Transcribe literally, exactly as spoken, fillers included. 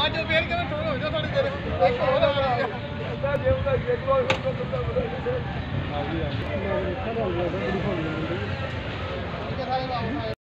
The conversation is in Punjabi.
ਅੱਜ ਫੇਰ ਕਿਵੇਂ ਠੋਲ ਹੋ ਜਾ ਥੋੜੀ ਦੇਰ ਇੱਕ ਹੋਰ ਆ ਗਿਆ ਅੱਧਾ ਜੇ ਉਹਦਾ ਇੱਕ ਵਾਰ ਤੋਂ ਬੰਦਾ ਬੜਾ ਆ ਜੀ ਆ